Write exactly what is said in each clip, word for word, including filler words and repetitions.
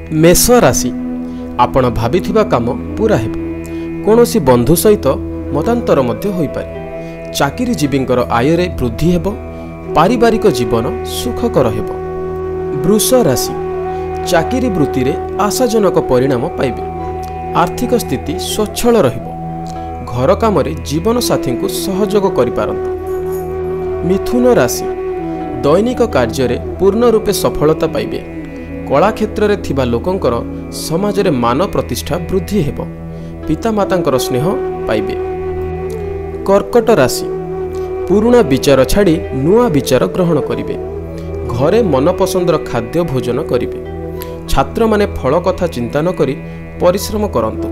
मेष राशि आपण भाबिथिबा काम पूरा हेब। कोनोसी बंधु सहित मतांतर मध्य होई पारे। चाकिरीजीवींकर आय रे वृद्धि हेब। पारिवारिक जीवन सुखकर हेब। वृष राशि चाकिरी वृत्ति रे आशाजनक परिणाम पाइबे। आर्थिक स्थिति स्वच्छल रहिब। घर काम रे जीवन साथी को सहयोग करि पारंत। मिथुन राशि दैनिक कार्य रे पूर्ण रूपे सफलता पाइबे। कला क्षेत्र रे थिबा लोकंकर समाज रे मान प्रतिष्ठा वृद्धि हेब। पितामातांकर स्नेह पाइबे। कर्कट राशि पुराना विचार छाड़ी नुआ विचार ग्रहण करिवे। घरे मनपसंदर खाद्य भोजन करिवे। छात्र माने फल कथा चिंता न करी परिश्रम करंतु।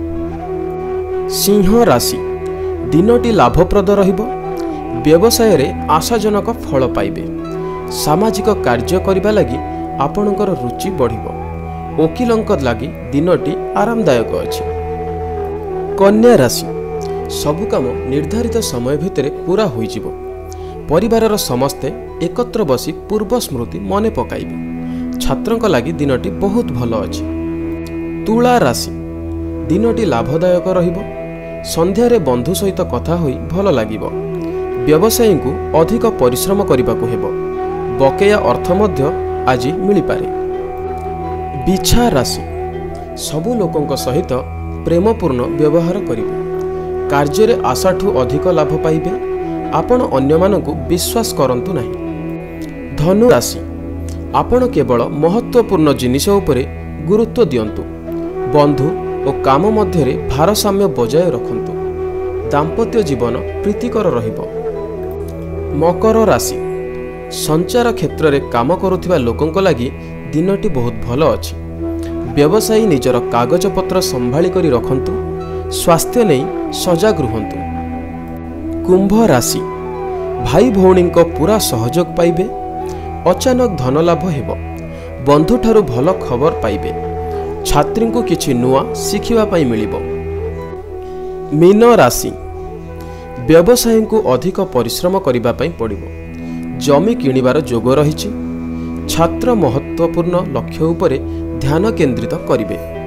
सिंह राशि दिनटी लाभप्रद रहिब। व्यवसाय रे आशाजनक फल पाइबे। सामाजिक कार्य करिबा लागि आपणकर रुचि बढ़िबो। वकीलंक लागि दिनटी आरामदायक अछि। कन्या राशि सबु काम निर्धारित समय भितरे पूरा होइजिबो। परिवारर समस्ते एकत्र बसी पूर्व स्मृति मने पकाइबे। छात्रंक लागि दिनटी बहुत भल अछि। तुला राशि दिनटी लाभदायक रहिबो। संध्यारे बंधु सहित कथा होई भल लागिबो। व्यवसायी को अधिक परिश्रम करिबाकु हेबो। बकेया अर्थ मध्य आज मिली पारे। बिछा राशि सबु लोकंक सहित प्रेमपूर्ण व्यवहार करिबे। कार्य रे आशाठू अधिक लाभ पाइबे। आपण अन्य मानकु विश्वास करंतु नाही। धनु राशि आपण केवल महत्वपूर्ण जिनिस उपरे गुरुत्व दियंतु। बंधु और काम मध्य रे भारसाम्य बजाय रखंतु। दाम्पत्य जीवन प्रीतिकर रहिबो। मकर राशि संचार क्षेत्र रे काम करुथिबा लोकंक लागि दिनटी बहुत भल अछि। व्यवसायी निजर कागज पत्र संभाली करी रखंतु। स्वास्थ्य नहीं सजग रुहंतु। कुंभ राशि भाई भौणींक पूरा सहयोग पाइबे। अचानक धन लाभ हेब। बंधु ठारू भल खबर पाइबे। छात्री को किछि नुआ शिखिबा पई मिलिबो। मीन राशि व्यवसायी को अधिक परिश्रम करिबा पई पड़िबो। जमी किणिबार जोग रहिछि। छात्र महत्वपूर्ण लक्ष्य उपरे ध्यान केंद्रित करिबे।